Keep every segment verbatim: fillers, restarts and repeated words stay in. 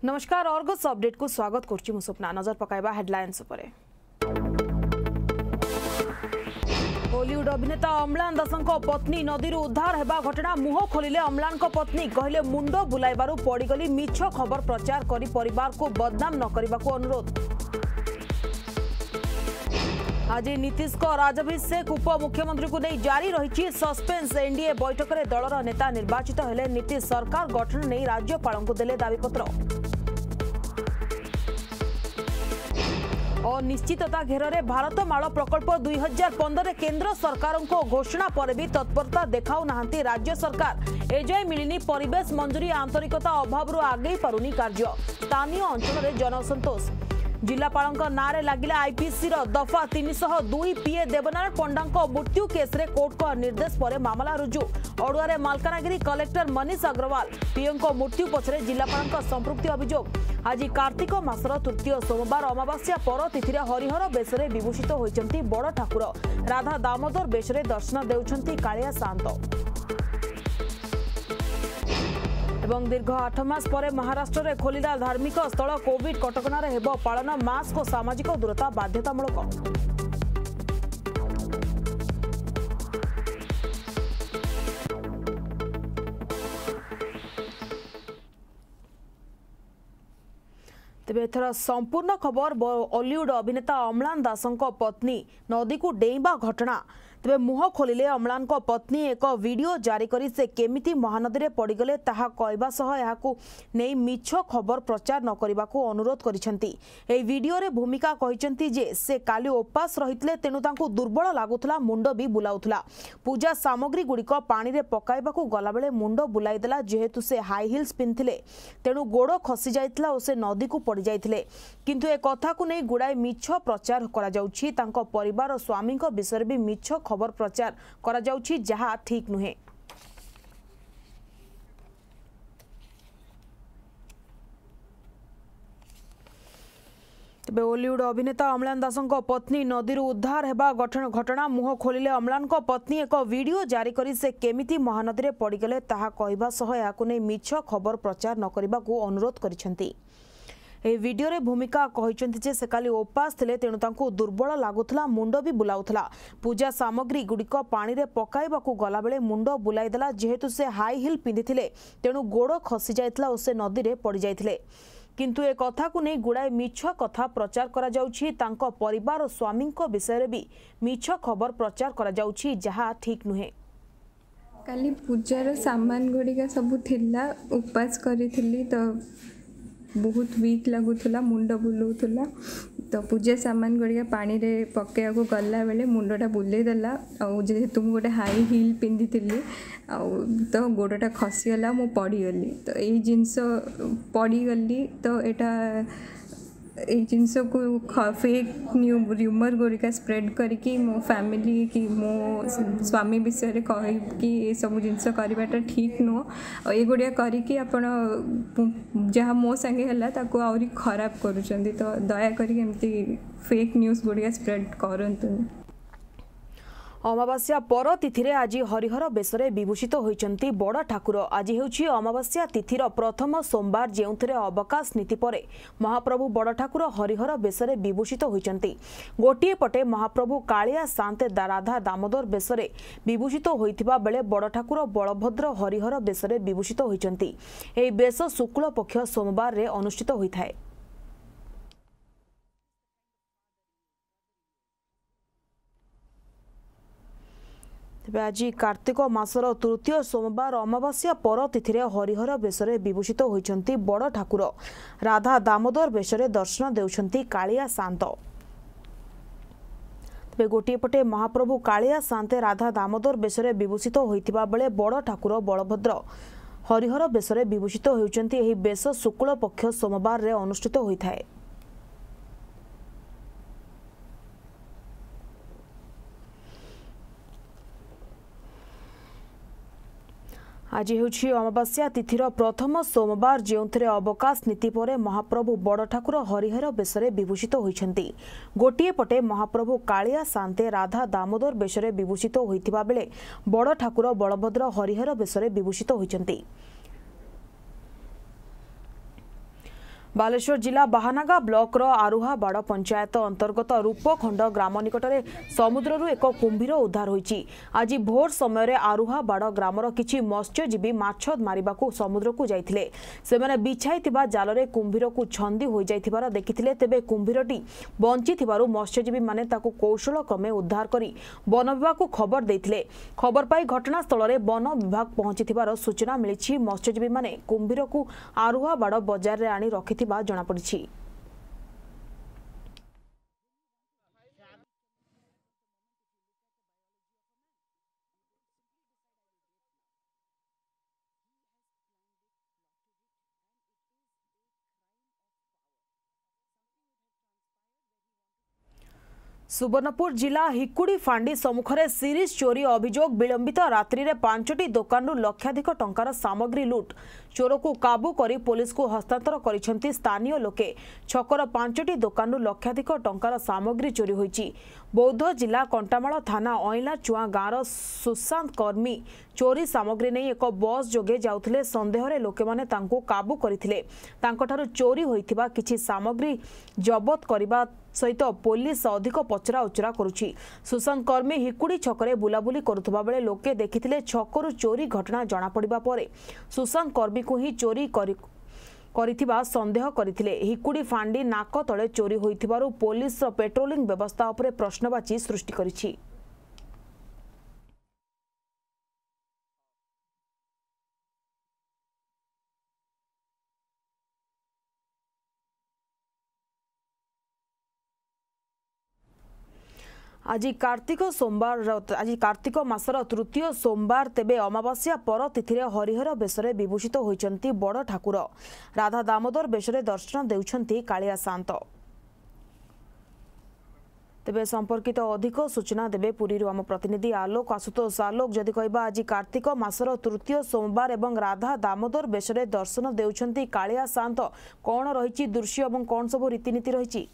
नमस्कार Argus update को स्वागत करछि मु स्वप्ना। नजर पकाइबा हेडलाइंस उपरे। बॉलीवुड अभिनेता अम्लान दासंको पत्नी नदी उद्धार हेबा घटना मुह खोलिले अम्लान को पत्नी कहले मुंड बुलाइबारु पड़गली मिछ खबर प्रचार करी परिवार को बदनाम न करबा को अनुरोध। आज नीतीश को राजाभिषेक उप मुख्यमंत्री को नहीं जारी रही सस्पेंस। एनडीए बैठक में दलर नेता निर्वाचित हेले नीतीश सरकार गठन नहीं राज्यपाल को देले दाबीपत्र। अनिश्चितता घेर भारत माल प्रकल्प दुई हजार पंद्रह केंद्र सरकार को घोषणा पर भी तत्परता देखाऊ नाहंती राज्य सरकार। एजाए मिलनी परिवेश मंजूरी आंतरिकता अभाव आगे पारुनी कार्य। स्थानीय अंचल जनसंतोष। जिलापाल नारे लगिला आईपीसी दफा तीन सौ दुई पीए देवनारायण पंडा मृत्यु केस रे कोर्ट को निर्देश पर मामला रुजु। अड़ुआ मालकानगिरी कलेक्टर मनीष अग्रवाल पीओ को मृत्यु पछरे जिलापाल संपृक्ति अभियोग। आज कार्तिक मासर तृतीय सोमवार अमावास्या पर तिथि हरिहर बेशरे विभूषित होइचंती बड़ ठाकुर। राधा दामोदर बेशरे दर्शन देउछंती कालिया शांत। एवं दीर्घ आठ मास पर महाराष्ट्र में खोलिला धार्मिक स्थल। कोविड कटकणार हेब पालन। मास्क और सामाजिक दूरता बाध्यतामूलक। तेबे एथर संपूर्ण खबर। बॉलीवुड अभिनेता अम्लान दासंको पत्नी नदी को डेइबा घटना। तेबे मुह खोलिले अम्लान को पत्नी एक वीडियो जारी करी से केमिति महानदी रे पड़गले ताहा कहबा सह याकू नै मिछ खबर प्रचार न करबा को अनुरोध करिसेंती। ए वीडियो रे भूमिका कहिसेंती जे से काली उपास रहितले तेनु तांको दुर्बल लागुथला मुंड भी बुलाउथला। पूजा सामग्री गुड़िक पानी रे पकाइबा को गला बेले मुंड बुलाई देला जेहेतु से हाई हिल्स पिनथिले तेनु गोड़ खसी जाइतला ओ से नदी को पड़ जाइतले। किंतु ए कथा को नै गुडाय मिछ प्रचार करा जाउछि। तांको परिवार और स्वामी को विषय भी मिछ खबर प्रचार करा जाउछि जहा ठीक नुहे। तेबे बॉलीवुड अभिनेता अम्लान दासंको पत्नी नदी उद्धार हेबा घटना मुह खोलिले अम्लान को पत्नी एक वीडियो जारी करी से केमिति महानदी रे पड़गले ताहा कहबा सह याकू नै मिछ खबर प्रचार न करबा को अनुरोध करिसेंती। ए वीडियो रे भूमिका कहिसेंती जे से काली उपास थिले तेनु तांको दुर्बल लागुथला मुंड भी बुलाउथला। पूजा सामग्री गुड़िक पानी रे पकाइबा को गला बेले मुंड बुलाई देला जेहेतु से हाई हिल पिंधिथिले तेनु गोड़ खसी जाइतला ओ से नदी रे पड़ जाइथिले। किंतु ए कथा को नै गुडाय मिछ कथा प्रचार करा जाउछि। तांको परिवार और स्वामी को विषय रे भी मिछ खबर प्रचार करा जाउछि जहा ठीक नुहे। काली पूजार सामान गुड़िका सब थिला उपास करिथिली तो बहुत वीक लगुला मुंड बुलाऊला तो पूजा सामान गुड़िया पानी रे पकड़ा को गला बेले मुंडटा बुलेदेला जेहेतु मुझे गोटे हाई हिल पिंधि तो गोड़टा खसीगला मु पड़गली तो ये जिनस पड़गली तो यहाँ ये जिनस को फेक न्यू र्यूमर गुड़िका स्प्रेड करके मो फैमिली कि मो स्वामी विषय कह कि ये सब जिनस करवाटा ठीक नुह ये गुड़िया करके आपण जहाँ मो संगे है ताको आहरी खराब करुँच तो दया करके फेक न्यूज गुड़िया स्प्रेड करंतु। अमावास्या पर तिथि रे आज हरिहर बेशरे विभूषित होइचंती बड़ ठाकुर। आज हेउछि अमावास्या तिथिर प्रथम सोमवार जेउथिरे अवकाश नीति परे महाप्रभु बड़ ठाकुर हरिहर बेशरे विभूषित होइचंती। गोटिए पटे महाप्रभु कालिया शांते राधा दामोदर बेशरे विभूषित होइथिबा बेले बड़ ठाकुर बलभद्र हरिहर बेशरे विभूषित होइचंती। एही बेश शुक्ल पक्ष सोमवार रे अनुष्ठित होइथाय। तेबे आज कार्तिक मासर तृतीय सोमवार अमावास्या पर तिथि रे हरिहर बेशरे विभूषित होइचंती बड़ ठाकुर। राधा दामोदर बेशरे दर्शन देउछंती कालिया शांत। तेबे गोटिए पटे महाप्रभु कालिया शांते राधा दामोदर बेशरे विभूषित होइतिबा बेले बड़ ठाकुर बलभद्र हरिहर बेशरे विभूषित होइचंती। एही बेश शुक्ल पक्ष सोमवार रे अनुष्ठित होइथाय। आज हेउछि अमावास्या तिथिर प्रथम सोमवार जेउथिरे अवकाश नीति परे महाप्रभु बड़ ठाकुर हरिहर बेशरे विभूषित होइछंती। गोटिए पटे महाप्रभु कालिया शांते राधा दामोदर बेशरे विभूषित होइतिबा बेले बड़ ठाकुर बलभद्र हरिहर बेशरे विभूषित होइछंती। बालेश्वर जिला बाहानागा ब्लॉक रो आरुहाबाड़ पंचायत अंतर्गत रूपखंड ग्राम निकट में समुद्र एक कुंभीर उद्धार होईची। आज भोर समय आरुहाबाड़ ग्रामर किछि मत्स्यजीवी माछ मारिबाकू समुद्र को जाइथिले। सेमाने बिछाइथिबा जालरे कुंभीर को छंदी होई जाइथिबार देखिथिले। तेबे कुंभीरटी बंची थिबारु मत्स्यजीवी माने ताकू कौशल क्रमे उद्धार करी वन विभाग को खबर देइथिले। खबर पाई घटनास्थल में वन विभाग पहुंची सूचना मिली। मत्स्यजीवी माने कुंभीर को आरुहाबाड़ बजार रे आनी रखि जना पड़ी। सुवर्णपुर जिला हिकुड़ी फांडी सम्मुखें सीरीज चोरी अभियोग। विलंबित रात्रि में पांचटी दुकान लक्षाधिक टंकार सामग्री लुट। चोर को काबू करी पुलिस को हस्तांतर करिसेंती स्थानीय लोके। छकर पांचटी दुकान लक्षाधिक टंकार सामग्री चोरी होईची। बौद्ध जिला कंटामाल थाना अइला चुआ गाँवर सुशांत कर्मी चोरी सामग्री नहीं एक बस जोगे जाउथिले। संदेह रे लोके माने तांको काबू करथिले। तांकोठारु चोरी होइथिबा किछि सामग्री जबत करिबा सहित पुलिस अधिक पचरा उचरा करुछि। सुशांत कर्मी हिकुड़ी छकरे बुलाबुली करुथबा बेले लोके देखिथिले। छकरु चोरी घटना जणा पड़िबा परे सुशांत कर्मी को ही चोरी करि करिथिबा संदेह करथिले। हिकुड़ी फांडी नाक तले चोरी होइथिबारु पुलिस पेट्रोलिंग व्यवस्था उपरे प्रश्नवाची सृष्टि करिछि। आज कार्तिक सोमवार आज कार्तिक मासर तृतीय सोमवार। तेबे अमावास्या पर तिथि हरिहर बेशरे विभूषित होइचंती बड़ ठाकुर। राधा दामोदर बेशरे दर्शन देउछंती कालिया शांत। तेबे संपर्कित अधिक सूचना देबे पुरी आम प्रतिनिधि आलोक आशुतोष। आलोक जदि कहबा आज कार्तिक मासर तृतीय सोमवार एवं राधा दामोदर बेशरे दर्शन देउछंती कालिया शांत, कौन रहिछि दृश्य एवं कौन सब रीतिनीति रहिछि?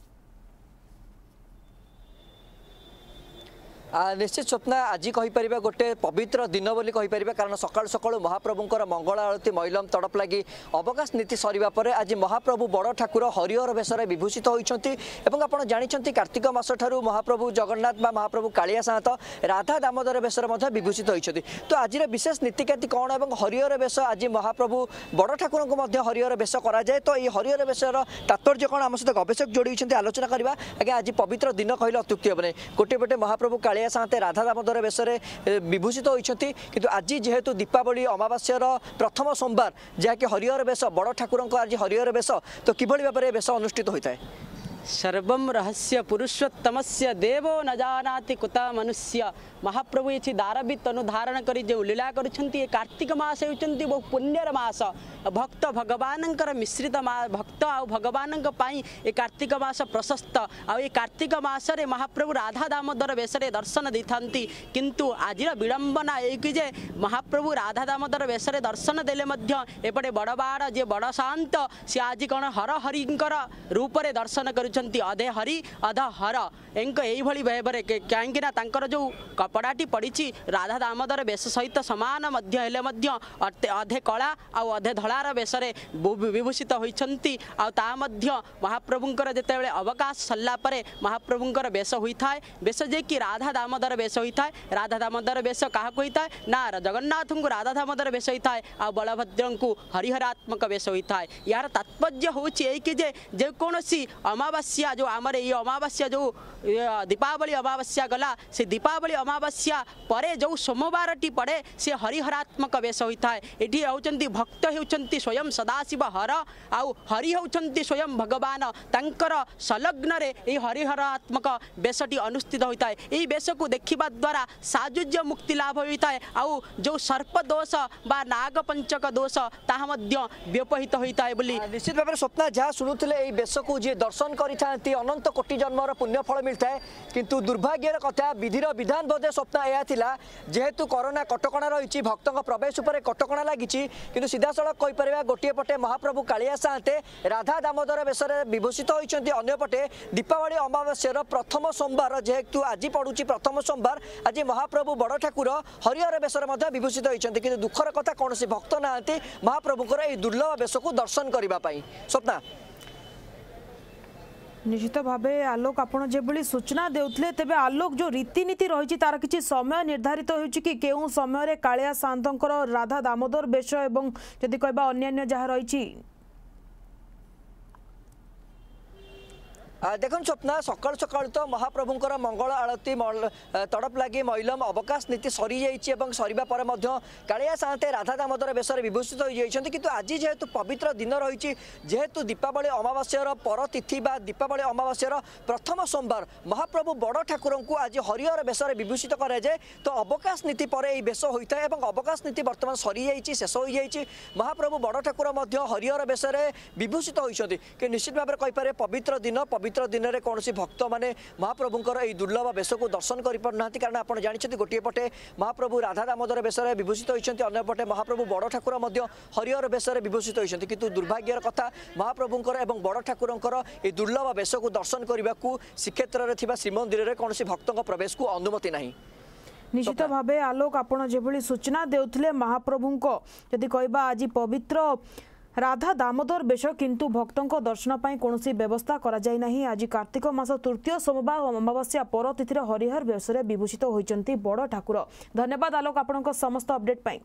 निश्चित स्वप्ना आज कहीपर गोटे पवित्र दिन बोली कहीपर, कारण सकाल सकाल महाप्रभुंर मंगल आरती महिलम तड़प लगी अवकाश नीति सरिबा परे आज महाप्रभु बड़ ठाकुर हरिहर बेशरे विभूषित होइछंती। एवं आपण जानिछंती कार्तिक मास ठारू महाप्रभु जगन्नाथ बा महाप्रभु कालिया सात राधा दामोदर बेशरे मध्य विभूषित होइछंती। तो आज विशेष नीतिकाती कौन एवं हरिहर बेश आज महाप्रभु बड़ ठाकुर को मध्य हरिहर बेश करा जाए। तो ये हरिहर बेशर तात्पर्य कौन आम सहित गवेषक जोड़ी आलोचना करवा। आगे आज पवित्र दिन कहले अत्युक्ति हेबनी। गोटे पटे महाप्रभु कालिया साथे राधा दामोदर बेशरे विभूषित होइछंती, किंतु आज जेहेतु दीपावली अमावास्यार प्रथम सोमवार जहाँकि हरिहर बेश बड़ ठाकुर आज हरिहर बेश, तो किभଳି भाबरे बेश अनुष्ठित होता है? सर्वं रहस्य पुरुषोत्तमस्य देवो न जानाति कुता मनुष्य। महाप्रभु ये दारवित अनुधारण करी जो लीला करुछंती। कार्तिक मास होउछंती बहु पुण्यर मास। भक्त भगवानंकर मिश्रित भक्त आ भगवान ये कार्तिक मास प्रशस्त। आ ये कार्तिक मास रे महाप्रभु राधा दामोदर बेशरे दर्शन देथांती। किंतु आज विडंबना एक जे महाप्रभु राधा दामोदर बेशरे दर्शन देले मध्य एपटे बड़बाड़ जे बड़ शांत सी आज कौन हर हरिंकर रूप रे दर्शन कर अधे हरि अधा हर एंक यही भाव में कहीं जो कपड़ाटी पड़ी राधा दामोदर बेश सहित सामान अधे कला आ अधे धलार बेशरे विभूषित होती। महाप्रभुंर जिते अवकाश सरला महाप्रभुंर बेश होता है। बेश जे कि राधा दामोदर बेश होता है। राधा दामोदर बेश क्या होता है ना जगन्नाथ को राधा दामोदर बेश होता है आ बलभद्र को हरिहरात्मक बेश होता है। यार तात्पर्य हूँ कि जेकोसी अमावास्या जो आमर ये अमावास्या जो दीपावली अमावास्या गला से दीपावली अमावास्या परे जो सोमवार टी पड़े से हरिहरात्मक बेश होता है। ये होती भक्त होती स्वयं सदाशिव हर आउ हरि होती स्वयं भगवान तंकर संलग्न रे ये हरिहरात्मक बेशटी अनुष्ठित होता है। यही बेश को देखा द्वारा साजुज्य मुक्ति लाभ होता है। आउ जो सर्प दोष बा नाग पंचक दोष ताहा मध्य व्यपहित होता है बोली निश्चित भाव में स्वप्ना जहाँ शुणुले ये बेश को जी दर्शन कर अनंत कोटि जन्मर पुण्य फल मिलता है। किंतु दुर्भाग्यर कथा विधिर विधान बोधे स्वप्न यह थिला जेहेतु कोरोना कटकणा रही भक्तों प्रवेश उपर कटकणा लगी किंतु सीधा सड़क कहीपर गोटे पटे महाप्रभु कालिया साथे राधा दामोदर बेशरे विभूषित होती। अंपटे दीपावली अमावास्यार प्रथम सोमवार जेहेतु आज पड़ुची प्रथम सोमवार आज महाप्रभु बड़ ठाकुर हरिहर बेशरे विभूषित होती। किंतु दुखर कथा कौन भक्त ना महाप्रभुंर यह दुर्लभ बेश को दर्शन करने। स्वप्ना निश्चित भाव आलोक आपण जो सूचना देउथले तेबे आलोक जो रीतिनीति रही तार किसी समय निर्धारित हो कि केउ समय कालिया सान्तंकर राधा दामोदर बेश एवं जदि कहबा अन्यान्य जहाँ रही देखुन स्वप्ना सकाल सकाल तो महाप्रभुंकर मंगल आरती तड़प लगी महिलम अवकाश नीति सरी जाइए सरीबा पर कालिया सान्ते राधा दामोदर बेश विभूषित हो जाइछन्ति किंतु आज जेहेतु पवित्र दिन रही जेहेतु दीपावली अमावास्यार पर तिथि बा दीपावली अमावास्यार प्रथम सोमवार महाप्रभु बड़ ठाकुर को आज हरिहर बेश विभूषित कराए तो अवकाश नीति पर यह बेश होता है अवकाश नीति बर्तमान सरी जाइए शेष हो जाइए महाप्रभु बड़ ठाकुर हरिहर बेश विभूषित होती कि निश्चित भाव कहीपर पवित्र दिन पवित्र पवित्र दिन में कौन भक्त मैंने महाप्रभुंकर यह दुर्लभ बेश को दर्शन कर पारना कारण आप जानते गोटे पटे महाप्रभु राधा दामोदर बेश विभूषित होती अंपटे महाप्रभु बड़ ठाकुर हरिहर बेश विभूषित होती किंतु दुर्भाग्यर कथा महाप्रभुंकर एवं बड़ ठाकुरंकर यह दुर्लभ बेश को दर्शन करने को श्रीक्षेत्र में श्रीमंदिर में कौन भक्त प्रवेश को अनुमति नहीं। निश्चित भाव आलोक आपण जो सूचना देउथले महाप्रभु जदि कहबा आज पवित्र राधा दामोदर बेश किंतु भक्तों दर्शन पर कौन व्यवस्था करा जाय नहीं। आज कार्तिक मास तृतीय सोमवार अमावास्या पर तिथि हरिहर बेश विभूषित होइचंती बड़ ठाकुर। धन्यवाद आलोक आपनका समस्त अपडेट पाई।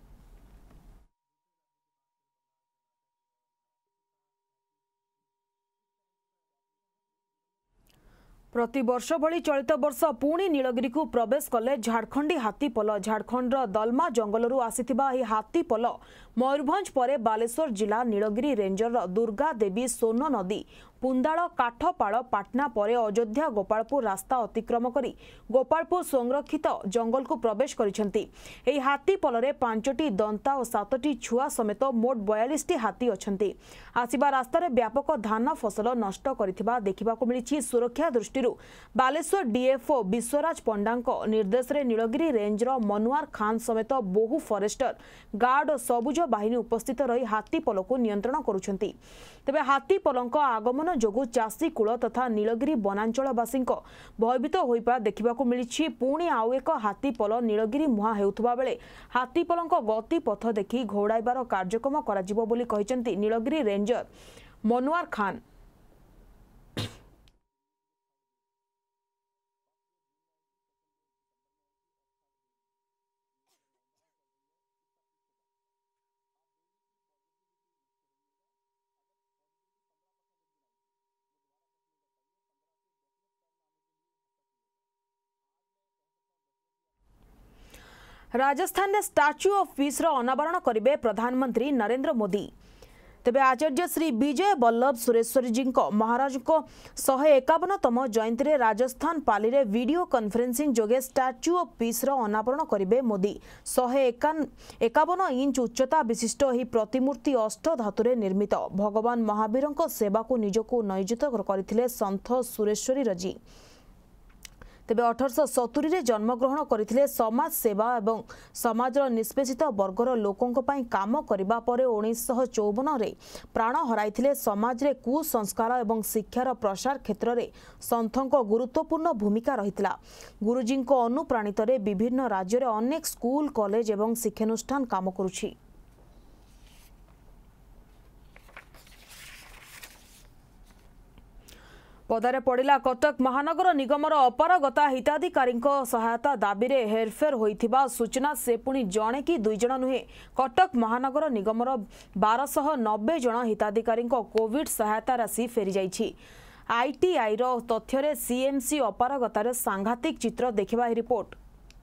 प्रति वर्ष भली चलित वर्ष पुणी नीलगिरी को प्रवेश कले झारखंडी हाथीपल। झारखंडर दलमा जंगलरू आसीथिबा एही हाथीपल मयूरभंज परे बालेश्वर जिला नीलगिरी रेंजर दुर्गा देवी सोन नदी पुंदाड़ काठपाड़ पाटना परे अयोध्या गोपालपुर रास्ता अतिक्रम करी गोपालपुर संरक्षित जंगल को प्रवेश करिसेंती। एही हाथीपल रे पांचटी दंता और सातटी छुआ समेत मोट बयालीस टी हाथी अछंती। आसीबा रास्ता रे व्यापक धान फसल नष्ट करिथिबा देखिबाकू मिलिछि। सुरक्षा दृष्टि बालेश्वर डीएफओ विश्वराज पंडांक निर्देश रे नीलगिरी रेंजर मनोहर खान समेत बहु फॉरेस्टर गार्ड और सबुज बाहिनी उपस्थित रही हाथीपल को नियंत्रण करुछंती। तेबे हाथीपलक आगमन जोगु चाषी कूल तथा नीलगिरी वनांचलवासी भयभीत होइपा देखिबाकू मिलिछि। पुणी आउ एक हाथीपल नीलगिरी मुहा हेउथबा बेले हाथीपलक गति पथ देखि घोड़ाइबार कार्यक्रम कराजिबो बोली कहिसेंती नीलगिरी रेंजर मनोहर खान। राजस्थान में स्टाच्यू ऑफ पीस रो अनावरण करेंगे प्रधानमंत्री नरेंद्र मोदी। तेबे आचार्य श्री विजय वल्लभ सुरेश्वरी जी महाराज को शह एकावनतम जयंती रे राजस्थान पाली रे वीडियो कॉन्फ्रेंसिंग जोगे स्टाच्यू ऑफ पीस रो अनावरण करेंगे मोदी। शह एकावन इंच उच्चता विशिष्ट यह प्रतिमूर्ति अष्ट धातुरे निर्मित। भगवान महावीर सेवा को निजको नियोजित करथिले संत सुरेश्वरी रजी। तेबे अठारश सतुरी रे जन्मग्रहण करथिले। समाज सेवा एवं समाज निष्पेषित वर्गर लोकों पई काम करिबा परे उन्नीस चौवन रे प्राण हराइथिले। समाज रे कुसंस्कार एवं शिक्षार प्रसार क्षेत्र रे संतों गुरुत्वपूर्ण भूमिका रहितला। गुरुजी अनुप्राणित रे विभिन्न राज्य रे अनेक स्कूल कॉलेज एवं शिक्षानुष्ठान काम करुछि। पदारे पड़िला कटक महानगर निगमर अपारगता हिताधिकारी सहायता दाबी रे हेरफेर होइथिबा सूचना से पुणी जणे कि दुई जण नुहे। कटक महानगर निगमर बारश नब्बे जण हिताधिकारी कोविड सहायता राशि फेरी जाइछि। आईटीआई रो तथ्य सीएमसी अपारगतार सांघातिक चित्र देखिबा रिपोर्ट।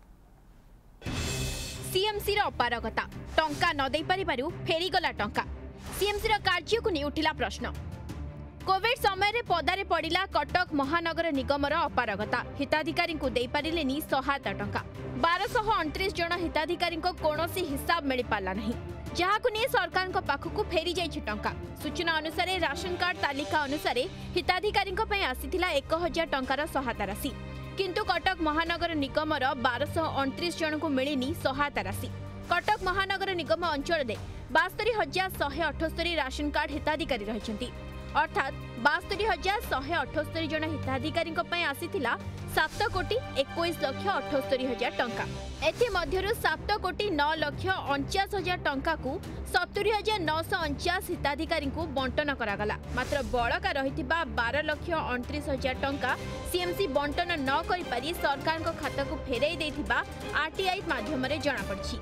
सीएमसी रो अपारगता टंका न देई परिबारु फेरीगला टंका। सीएमसी रो कार्य को नि उठिला प्रश्न। कोविड समय रे पदारे पड़िला कटक महानगर निगमर अपारगता हिताधिकारी को दे पारिलेनी सहायता टंका। बारश अणतीस जन हिताधिकारी कौनसी हिसाब मिल पाला नहीं, जहाँ नहीं सरकार पाखक फेरी जाइछि टंका। सूचना अनुसार राशन कार्ड तालिका अनुसार हिताधिकारी आसीथिला एक हजार टंकार सहायता राशि, किंतु कटक महानगर निगमर बारश अणतीस जन को मिलनी सहायता राशि। कटक महानगर निगम अंचल में बास्तरी हजार शहे अठस्तरी राशन कार्ड हिताधिकारी रही। अर्थात बास्तरी हजार शहे अठस्तरी जन हिताधिकारी आसीथिला सात कोटी इक्कीस लक्ष अठस्तरी हजार टंका। एथि मध्यरु सात कोटी नौ लक्ष अणचाश हजार टंका को सत्तरी हजार नौश अणचाश हिताधिकारी को बंटन करागला। मात्र बड़का रहिथिबा बारह लक्ष अणतीस हजार टंका सीएमसी बंटन न करि पारि सरकार को खाता को फेराई देथिबा आरटीआई माध्यम रे जणा पड़छि।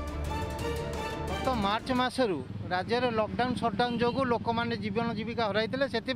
तो मार्च मासरू राज्य में लॉकडाउन शटडाउन जो लोक मैंने जीवन जीविका हराई से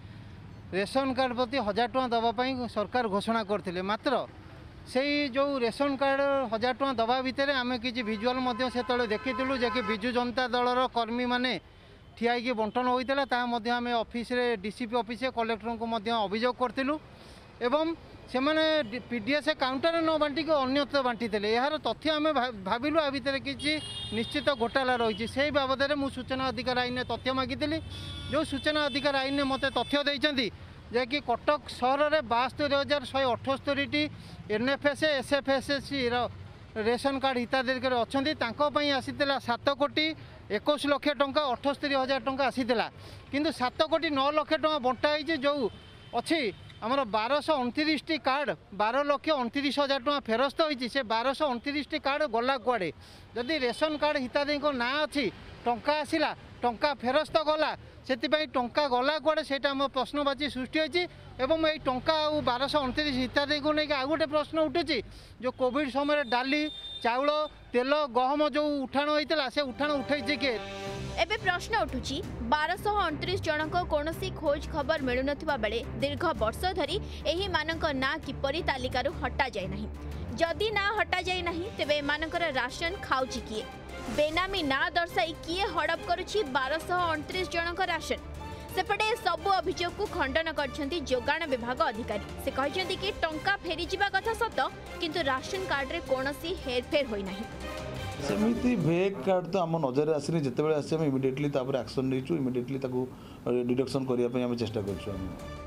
रेशन कार्ड प्रति हजार टଙ୍କା दवाई सरकार घोषणा करते। मात्र से जो रेशन कार्ड हजार टଙ୍କା दवा भितर आम कि भिजुआल से देखीलु जे कि विजु जनता दलर कर्मी मैंने ठिया बंटन होता आम ऑफिस रे डीसीपी ऑफिस कलेक्टर को अभियोग करूँ एवं से मैंने पीडीएस काउंटर न बांटिक अन्यत्र बांटी यार तथ्य आम भाविलु आ भितर किसी निश्चित घोटाला रही से बाबद में मुझे सूचना अधिकार आईन तथ्य मागी जो सूचना अधिकार आईन मत तथ्य देती जे कि कटक सहर में बास्तरी हजार शहे अठस्तरी एनएफएस एसएफएस रेशन कार्ड हिताधिकारी अच्छी आसीला सात कोटी इक्कीस लक्ष टंका अठस्तरी हजार टंका आसीला किंतु सात कोटी नौ लक्ष टंका बंटाई जो अच्छी आमर बारश अणतीस टी कार्ड बारह लक्ष अणतीस हजार टଙ୍କା फेरस्त होती से बारश अणतीस टी कार्ड गला कुआड़े जदि रेशन कार्ड हिताधिकारी ना अच्छी टंका आसला टंका फेरस्त गला से टंका गला कुआड़े से प्रश्नवाची सृष्टि होती एवं यही टंका आ बारश अणतीस हिताधिकारी को लेकिन आउ गोटे प्रश्न उठुची जो कोविड समय डाली चाउल तेल गहम जो उठाण होता से उठाण उठे किए एबे प्रश्न उठुची बारश अणतीस जनक कौनसी खोज खबर मिलु नथिबा बेले दीर्घ वर्ष धरी एही मानक ना किपरि तालिकारु हटा जाय नाही। जदि ना हटा जाय नाही तेबे एमानकर राशन खाउची किए बेनामी ना दर्शाई किए हड़प करुची बारश अणतीस जनक राशन। सेपटे सबु अभियोग को खंडन करछंती जोगाण विभाग अधिकारी से कहछंती कि टंका फेरी जिबा कथा सत किंतु राशन कार्ड रे कोनसी हेरफेर होई नाही। सेमिति भेग कार्ड तो आम नजर आसनी जिते आसे इमिडिएटली एक्शन नहीं इमिडिएटली डिडक्शन करने चेष्टा कर।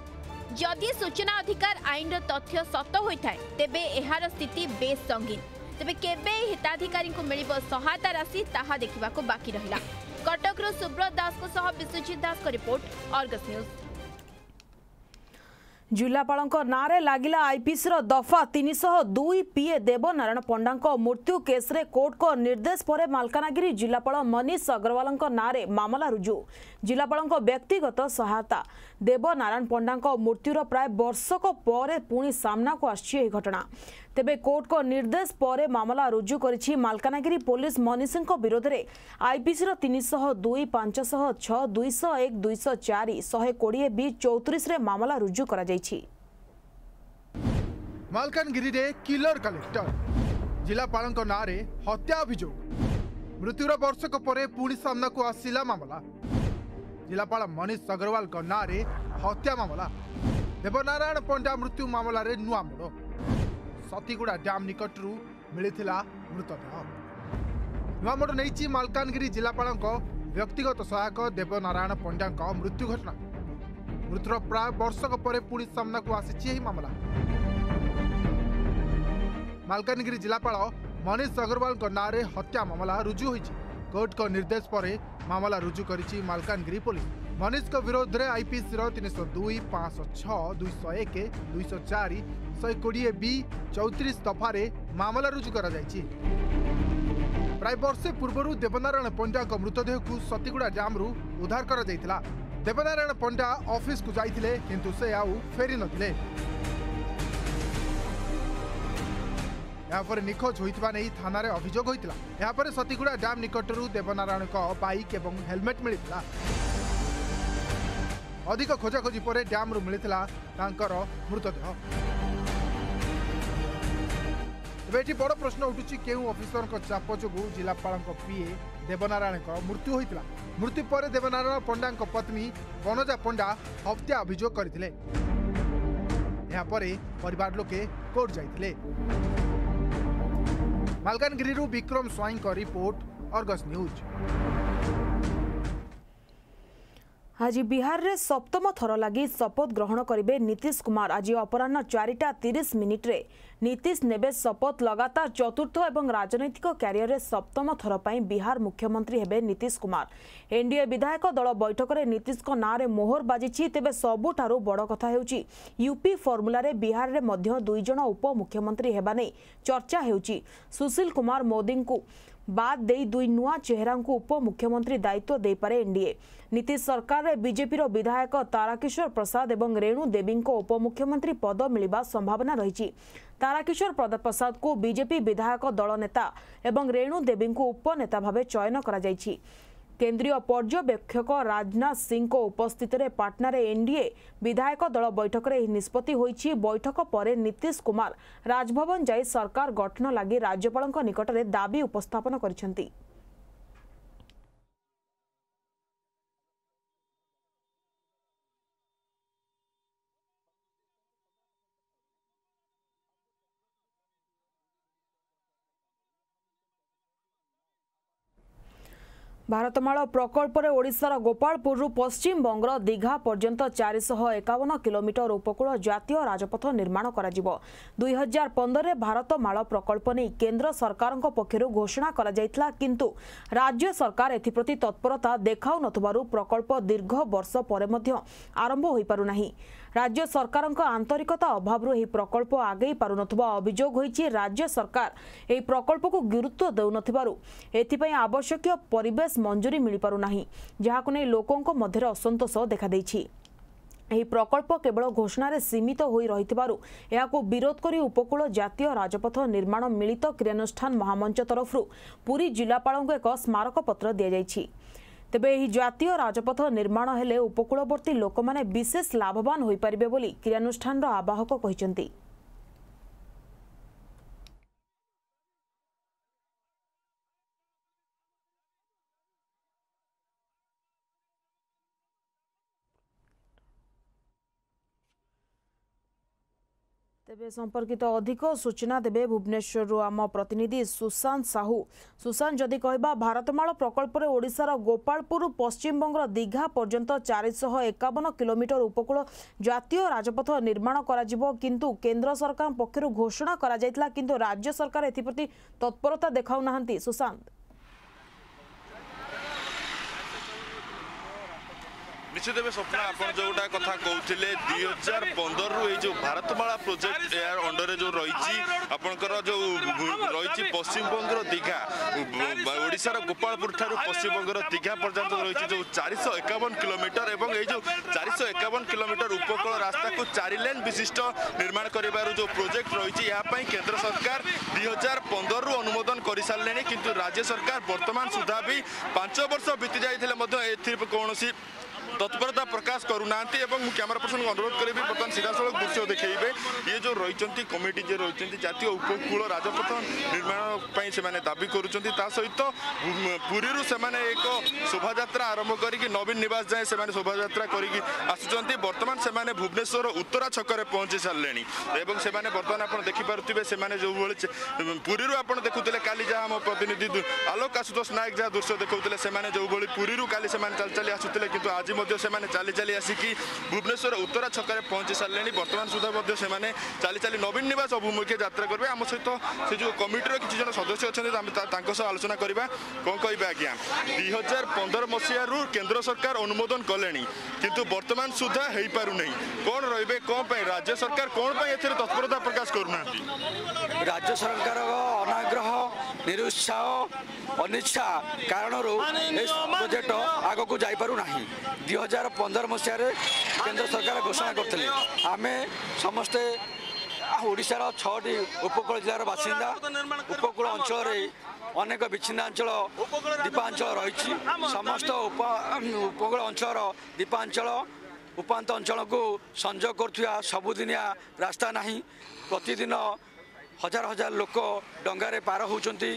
जदि सूचना अधिकार आईन तथ्य सत होता है तेबे एहार स्थिति बेस संगीन तेबे केबे हिताधिकारी को मिलिबो सहायता राशि ताहा देखिबा को बाकी रहिला। कटक रो सुब्रत दास को सह विश्वजीत दास को रिपोर्ट अर्गस न्यूज। जिलापाल नारे लगिला आईपीसीर दफा तीन सौ दुई पीए देवनारायण पंडा मृत्यु केस्रे कोर्ट को निर्देश पर मालकानगिरी जिलापाल मनीष अग्रवाल नारे मामला रुजु। जिलापाल व्यक्तिगत सहायता देवनारायण पंडा मृत्युर प्राय वर्षक पर पुणी सामना को आसी घटना तेबे कोर्ट को निर्देश पर मामला रुजु करिछि मालकानगिरी पुलिस मनीष विरोध में आईपीसीर तीन सौ दुई पांच सौ छह दुई सौ एक दुई सौ चार शहे कोड़े बी चौतीस मामला रुजु करा जाइछि। मालकानगिरी रे किलर कलेक्टर जिलापाल नारे हत्या अभियोग मृत्युर वर्षक पर पुणी सामना को आसिला मामला। जिलापाल मनीष अग्रवाल नारे हत्या मामला देवनारायण पंडा मृत्यु मामला रे नुआ मोड़ सतीगुड़ा डैम निकटरू मिलिथिला मृतदेह नुआ मोड़ नहीं मालकानगिरी जिलापाल व्यक्तिगत सहायक देवनारायण पंडा मृत्यु घटना मृत्युर प्राय वर्षक पर पुणी सामना को आसी मामला। मालकानगिरी जिलापाल मनीष अग्रवाल नारे हत्या मामला रुजु होइछि। कोर्ट को निर्देश पर मामला रुजु करिछि मालकानगिरी पुलिस। मनीष को विरोध में आईपीसी तीन सौ दुई पाँच सौ छह दुई सौ एक दुई सौ चार शहे कोड़े बी चौतीस दफारे मामला रुजु करा जाइछि। प्राय वर्षे पूर्व देवनारायण पंडा मृतदेह को सतीगुड़ा डैम उद्धार करा जाइथिला। देवनारायण पंडा ऑफिस को जाइथिले किंतु से आउ फेरी नथिले। यापर निखोज होइतबा नै थाना रे अभियोग होइतिला। यापर सतीगुड़ा डैम निकटरू देवनारायण को बाइक एवं हेलमेट मिलितिला। अधिक खोजाखोजी पर डैम रु मिलितिला तांकर मृतदेह। एबे बड़ प्रश्न उठुछि केउ ऑफिसर को चाप जोगु जिलापाल पीए देवनारायण को मृत्यु होइतिला। मृत्यु पर देवनारायण पंडा पत्नी वनजा पंडा हत्या अभियोग करथिले। या परे परिवार लोके कोर्ट जाइथिले। मालकानगिरी विक्रम स्वाई का रिपोर्ट अर्गस न्यूज। आज बिहार रे सप्तम थर लगी शपथ ग्रहण करेंगे नीतीश कुमार। आज अपराह चारिटा तीस मिनिट रे नीतीश नेबे शपथ। लगातार चतुर्थ एवं राजनैतिक क्यारियर रे सप्तम थर पर बिहार मुख्यमंत्री हेबे नीतीश कुमार। एनडीए विधायक दल बैठक में नीतीश को नाँ मोहर बाजी। तेबे सबुठारु बड़ कथा हेउची यूपी फर्मुला रे बिहार रे मध्य दुई जण उप मुख्यमंत्री हेबा नै चर्चा हेउची। सुशील कुमार मोदी को बाद दे दुई नुआ चेहरा को उप मुख्यमंत्री दायित्व दे पारे एनडीए। नीतीश सरकार रे बीजेपी रो विधायक ताराकिशोर प्रसाद एवं रेणु देवी को उप मुख्यमंत्री पद मिलवा संभावना रही। ताराकिशोर प्रसाद को बीजेपी विधायक दल नेता एवं रेणु देवी को उपनेता भाव चयन करा जायछि। केंद्रीय पर्यवेक्षक राजनाथ सिंह को उपस्थित रे पाटना रे एनडीए विधायक दल बैठक रे निष्पत्ति होईछि। बैठक पर नीतीश कुमार राजभवन जाई सरकार गठन लागि राज्यपाल निकट में दाबी उपस्थापन करिसेंति। भारतमाला प्रकल्प रे ओडिशार गोपालपुर पश्चिम बंगर दीघा पर्यंत चार सौ एकावन किलोमीटर उपकूल जातीय राजपथ निर्माण करा जिवो। दुई हजार पंद्रह भारतमाला प्रकल्प नहीं केंद्र सरकार पक्षर घोषणा करा जायतला, किंतु राज्य सरकार एथिप्रति तत्परता देखाउ नथबारु प्रकल्प दीर्घ वर्ष परे मध्य आरंभ होई पारु नाही। राज्य सरकार आंतरिकता अभाव यह प्रकल्प आगे पारु नथबा अभियोग होईछि। राज्य सरकार यह प्रकल्प को गुरुत्व देउ नथिबारु एथिपई आवश्यक परिवेश मंजूरी मिल पारु नाही, जहाकु नै लोकंक मध्य असंतोष देखा देछि। यह प्रकल्प केवल घोषणा रे सीमित होई रहितबारु एहाकु विरोध करी उपकूल जातीय राजपथ निर्माण मिलित क्रियानुष्ठान महामंच तरफरु पुरी जिलापालଙ୍କୁ एक स्मारक पत्र दिया जायछि। तेबे यह जातीय राजपथ निर्माण हेले उपकूलवर्ती लोक माने विशेष लाभवान होई परिबे बोली क्रियानुष्ठान आवाहक कहिसेंति। तेबे संपर्कित अधिक सूचना देबे भुवनेश्वर आम प्रतिनिधि सुशांत साहू। सुशांत, जदि कहबा भारतमाला प्रकल्प रे ओडिशार गोपालपुर पश्चिम बंगर दीघा पर्यंत चार सौ एकावन किलोमीटर उपकूल जातीय राजपथ निर्माण करा जिवो, किंतु केंद्र सरकार पक्षर घोषणा करा जायतला, किंतु राज्य सरकार एथिप्रति तत्परता देखाउ नाहंती। सुशांत, निश्चित भाव स्वप्न आप जोटा कथा कहते दुई हजार पंदर रु जो भारतमाला प्रोजेक्ट यार अंडर जो रही आपंकर जो रही पश्चिम बंगर दीघा ओडिशार गोपालपुर ठारू पश्चिम बंगर दीघा पर्यंत रही जो चार सौ एकावन किलोमीटर एवं ये जो चार सौ एकावन किलोमीटर उपकूल रास्ता को चार लेन विशिष्ट निर्माण कर जो प्रोजेक्ट रही यहाँ केंद्र सरकार दुई हजार पंदर रु अनुमोदन कर सारे, किंतु राज्य सरकार वर्तमान सुधा भी पांच वर्ष बीती जाते कौन तत्परता प्रकाश करूना। कैमरा पर्सन को अनुरोध करी बर्तमान सीधासख दृश्य देखेबे ये जो रही कमिटी जे रही जातीय उपकूल राजपथ निर्माण से दाबी करुँच। सहित पुरी से एक शोभा यात्रा आरंभ करके नवीन निवास जाए से शोभा यात्रा करके आसुँच। बर्तमान से भुवनेश्वर उत्तरा छकरे पहुंची सारे और से बर्तमान आप देखिपे से जो पुरी आप देखुले काली जहाँ आम प्रतिनिधि आलोक आशुतोष नायक जहाँ दृश्य देखते से जो पुरी काली से चली चली आसुले, किंतु आज चली चली आसिकी भुवनेश्वर उत्तरा छकरे पहुंची सारे। बर्तमान सुधा चली चली नवीन निवास अभिमुखे यात्रा करेंगे। आम सहित से जो कमिटर किसी जन सदस्य अच्छा आलोचना करवा कौन कहे आज्ञा दुई हजार पंदर मसीह केंद्र सरकार अनुमोदन कले, किंतु वर्तमान सुधा हो पार नहीं कौन रे कौन राज्य सरकार कौन तत्परता प्रकाश करूना। राज्य सरकार अनाग्रह निरुत्साह अनिच्छा कारण प्रोजेक्ट आग को जापार ना। दुई हजार पंदर मसीह केंद्र सरकार घोषणा करते आम समस्ते ओडिशार छटी उपकूल जिलार बासिंदा उपकूल अंचल अनेक विच्छिन्नांचल द्वीपांचल रही समस्त उप उपकूल अंचल द्वीपांचल उपांत अंचल को संजोग कर सबुदिनिया रास्ता नहीं। प्रतिदिन हजार हजार लोक डंगारे पार होती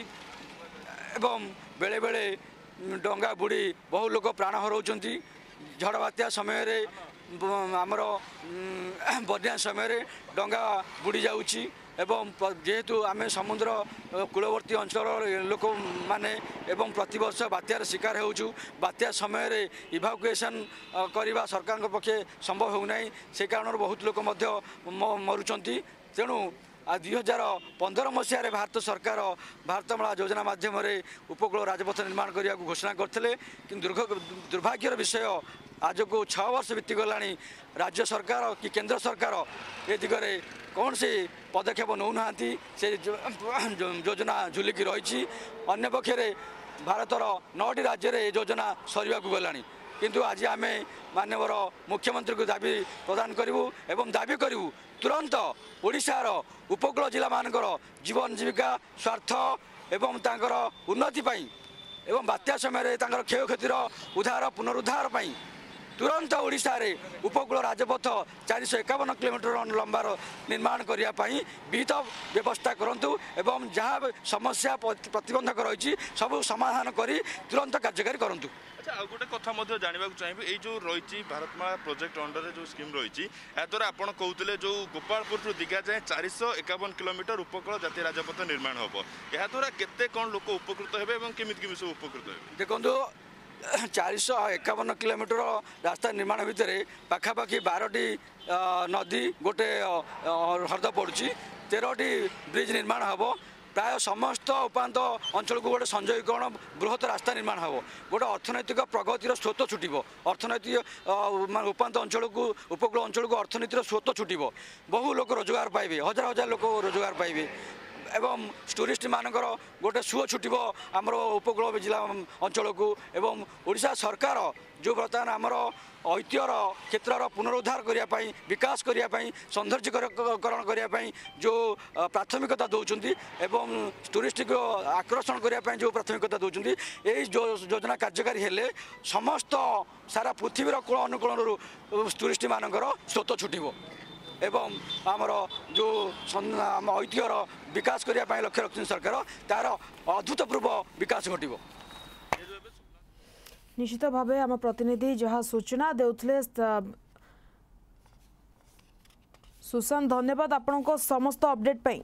एवं बेले बेले डंगा बुड़ी बहु लोक प्राण हराउछंती। झड़ बात्या समय आमर बन्या समय डंगा बुड़ी जाउछि एवं जेहेतु आम समुद्र कूलवर्ती अंचल लोक मैंने प्रति वर्ष बात्यार शिकार होउछु बात्या समय इभाकुएसन करने सरकार पक्षे संभव होना से कारण बहुत लोक मरुचंती तेणु दुई हजार पंदर मसीह भारत सरकार भारतमाला योजना माध्यम उपकूल राजपथ निर्माण करने को घोषणा करते कि दुर्भाग्यर विषय आज को छः वर्ष बीती गला राज्य सरकार कि केंद्र सरकार ए दिगरे कौन से पदक्षेप नौ ना से योजना झुलिकी रही अन्य पक्षे भारतर नौटी राज्य में योजना सरिया गला किंतु आज आम मानवर मुख्यमंत्री को दाबी प्रदान करूँ एवं दाबी करूँ तुरंत ओडिशार उपकूल जिला मानकर जीवन जीविका स्वार्थ एवं तांकर उन्नति पाई एवं बात्या समय तांकर क्षयक्षतिर उद्धार पुनरुद्धार पाई तुरंत ओडिशा रे उपकूल राजपथ चार सौ एकावन किलोमीटर लंबार निर्माण करने विहित व्यवस्था करूँ एवं जहाँ समस्या प्रतिबंधक रही सब समाधान कर तुरंत कार्यकारी करूँ। अच्छा आ गोटे कथा मध्य जानवा चाहिए ये जो रही भारतमाला प्रोजेक्ट अंडर जो स्कीम रही द्वारा आप कहते जो गोपालपुर दीघा जाए चार सौ एकावन किलोमीटर उपकूल जातीय राजपथ निर्माण हम या द्वारा केते कौन लोक उपकृत हे केमी केमी सब उपकृत हे देखो चार सौ एकावन किलोमीटर रास्ता निर्माण भितर पाखापाखि बारटी नदी गोटे हृद पड़ुची तेरह ब्रिज निर्माण हम प्राय समस्त उपात अंचल को गोटे संयोगीकरण बृहत रास्ता निर्माण हम गोटे अर्थनैतिक प्रगतिर स्रोत छुटब अर्थनैतिक उपात अंचल को उपकूल अंचल को अर्थनीतिर स्रोत छुटब बहु लोक रोजगार पाइबे हजार हजार लोक रोजगार पाइबे एवं टूरिस्ट मानकर गोटे सुओ छुटब आमर उपकूल जिला अंचल को एवं ओडिशा सरकार जो बर्तमान आमर ऐतिह्यर क्षेत्र पुनरुद्धार करने विकास करने सौंदर्यकरण करने जो प्राथमिकता दौरान एवं टूरिस्ट को आकर्षण करने जो प्राथमिकता दौरान यही योजना कार्यकारी हेले समस्त सारा पृथ्वीर कूल अनुकूल टूरिस्ट मानकर स्रोत छुटब एवं आमर जो आम ऐतिह्यर विकास करने लक्ष्य रखते सरकार तार अभूतपूर्व विकास घटब। निश्चित भाव आम प्रतिनिधि जहाँ सूचना देउथले सुशांत धन्यवाद आपण समस्त अपडेट पाई।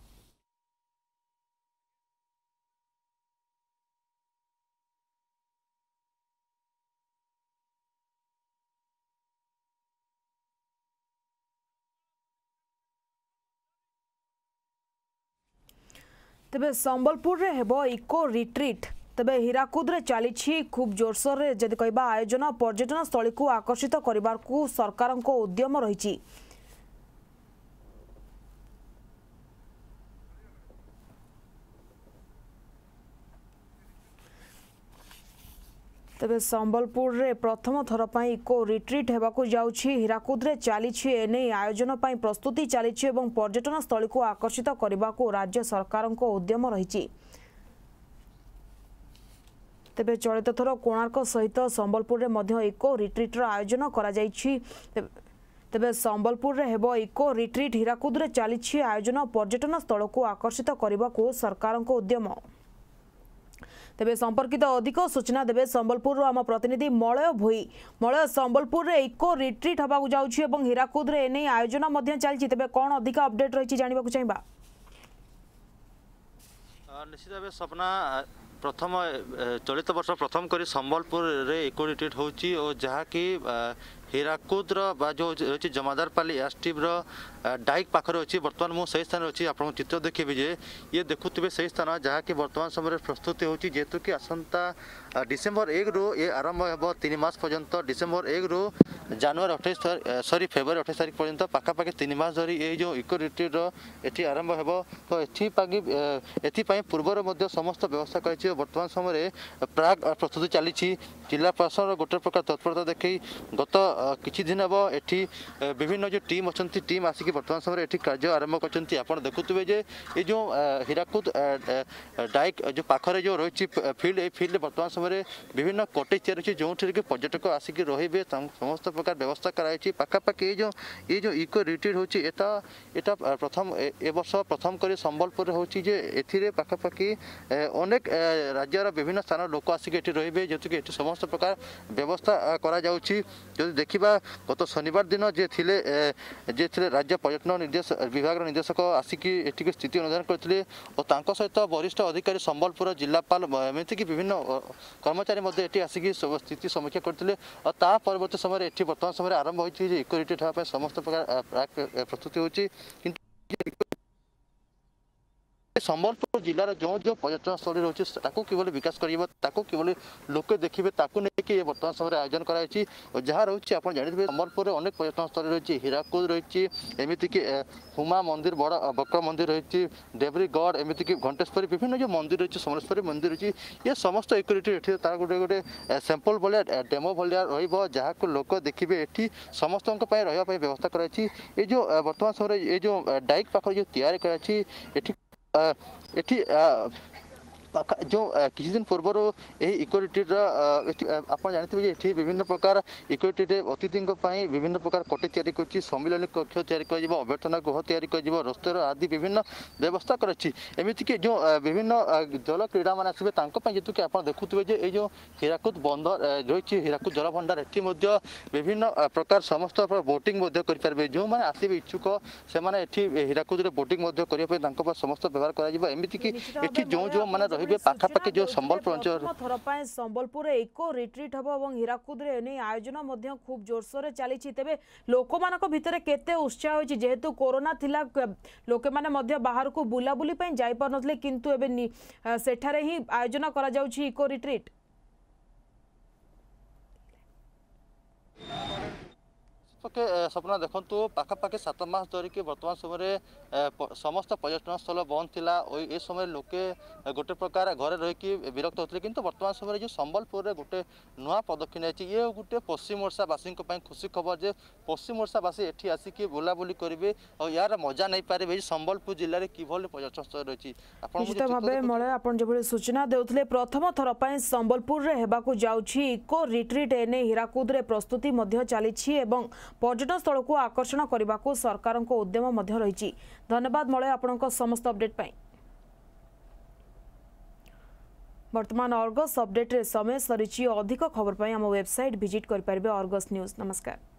तेबे संबलपुर रे हेबो इको रिट्रीट तेबे हीराकुद रे चली खूब जोरसोर रे जदि कहबा आयोजन पर्यटन स्थली को आकर्षित करिबार को सरकार को उद्यम रही। तेबे संबलपुर रे प्रथम थर पई इको रिट्रीट हेबाकू जाउछि हीराकुद रे चली एने आयोजन पई प्रस्तुति चली एवं पर्यटन स्थली को आकर्षित करने को राज्य सरकार को उद्यम रही। तेबे चलित थर कोणार्क सहित संबलपुर रे मध्य इको रिट्रीट आयोजन करा जाइछि। तेबे संबलपुर रे हेबो इको रिट्रीट हीराकुद रे चली आयोजन पर्यटन स्थल को आकर्षित करने को सरकार को उद्यम। तेबे संपर्कित अधिक सूचना देबे संबलपुर आम प्रतिनिधि मलय भोई मलय संबलपुर रे इको रिट्रीट हबाकू जाउछि एवं हीराकुद रे एने आयोजन मध्य चलछि तेबे कोन अधिक अपडेट रहिछि जानिबाकू चाहिबा। निश्चित भाव सपना प्रथम चलित वर्ष प्रथम करी संबलपुर रे इको रिट्रीट होछि और जहाँकि हीराकुद जो रही जमादारपाली एसटीव डाइक पाखरे अच्छी बर्तमान मुझे सही स्थान अच्छी आप चित्र देखिए जे ये देखुवे सही स्थान जहाँ कि बर्तमान समय प्रस्तुति होची जेहेतु कि आसंता डिसेम्बर एक रु ये आरंभ हो तीन मास पर्यंत डिसेम्बर एक रु जनवरी अठाईस सरी फेब्रुआरी अठाईस तारीख पर्यंत पाखापाखि तीन मास धरी ये जो इको रिट्रीट एटी आरंभ हो तो एपाई पूर्वर समस्त व्यवस्था कर बर्तमान समय प्राग प्रस्तुति चली जिला प्रशासन गोटे प्रकार तत्परता देखी गत किछि दिन हम एठी विभिन्न जो टीम अच्छा टीम आसिक बर्तमान समय एठी कार्य आरंभ करछंती आपण देखुतबे जे ये जो हीराकुद डाइक जो पाखरे जो रही फील्ड ए फील्ड बर्तमान समय विभिन्न कटेज तैयार होछि जो कि पर्यटक आसिक रहिबे समस्त प्रकार व्यवस्था कराई पाखापाखि ये जो ये जो इको रिट्रीट होछि एटा एटा प्रथम ए वर्ष प्रथम करी संबलपुर होछि जे एथिरे पाखापाखि अनेक राज्यर विभिन्न स्थान लोक आसिक एठी रहिबे जेतु कि एठी समस्त प्रकार व्यवस्था करा जाउछि। जदि देखा गत शनिवार दिन जे थिले जे थिले राज्य पर्यटन निर्देश विभाग निर्देशक आसिकी एठी स्थिति अनुधान करथिले और तांको सहित वरिष्ठ अधिकारी संबलपुर जिलापाल एमती विभिन्न कर्मचारी एठी आसिकी स्थिति समीक्षा करथिले और ता परवर्ती समय एठी वर्तमान समय आरंभ होइछि जे इको रिट्रीट हेबा समस्त प्रकार प्रस्तुति होछि किंतु संबलपुर जिलार जो जो पर्यटन स्थल रही है विकास कर लोके देखिए नहीं बर्तमान समय आयोजन कराई और जहाँ रही आप जानते संबलपुर अनेक पर्यटन स्थल रही हीराकुद रही एमती कि हुमा मंदिर बड़ बक्र मंदिर रही देवरीगढ़ एमती कि घंटेश्वरी विभिन्न जो मंदिर रही समलेश्वरी मंदिर रही ये समस्त इक्विटी तार गोटे गोटे सैंपल भाया डेमो भाया रहा लोक देखिए ये समस्त रही व्यवस्था कराई ये जो बर्तमान समय ये जो डाइक पाख जो तैयारी कराई एठी जो किसी दिन पूर्वर इको रिट्रीट आप जानते हैं ये विभिन्न प्रकार इको रिट्रीट अतिथि विभिन्न प्रकार कोटे तैयारी कर सम्मिलन कक्ष तैयारी कर अभ्यर्थना गृह तैयारी कर रोस्टर आदि विभिन्न व्यवस्था करमती कि जो विभिन्न जल क्रीड़ा मान आसवे जेहतु कि आप देखुए ये जो हीराकुद बंदर रही हीराकुद जल भंडार एटी विभिन्न प्रकार समस्त बोटिंग करेंगे जो मैंने आसवे इच्छुक से हीराकुद बोटिंग करने समस्त व्यवहार करमती कि जो जो मैंने पाखापाखि जो संबलपुर अंचल थर संबलपुर इको रिट्रीट हम और हीराकुद आयोजन खूब जोरसोर चली तेज लोक मान भितर केते उत्साह होती जेहेतु कोरोना थिला लोके माने बाहर को बुलाबुली जाई पार नथले किंतु एबे सेठारे ही आयोजन करा जाउछि इको रिट्रीट के सपना देखु पाखापाखि सात मास धरिकी बर्तमान समय समस्त पर्यटन स्थल बंद थिला ए समय लोके गोटे प्रकार घरे रही विरक्त होते किंतु बर्तमान समय जो संबलपुर गोटे नुआ पदक्षेप नहीं ये गोटे पश्चिम ओडिशावासी खुशी खबर जे पश्चिम ओडिशावासी एठी आसिकी बुलाबुली करेंगे और यार मजा नहीं पारे संबलपुर जिले में किभली पर्यटन स्थल रही भाव सूचना देउथले प्रथम थर पर संबलपुर हेबाकू जाउछि इको रिट्रीट एने हीराकुद रे प्रस्तुति मध्य चली एवं पर्यटन स्थल को आकर्षण करने को सरकार उद्यम रही। धन्यवाद मलय आपण समस्त अपडेट पाई। वर्तमान अर्गस अपडेट रे समय सरी अधिक खबर पाई आम वेबसाइट विजिट कर पारे अर्गस न्यूज। नमस्कार।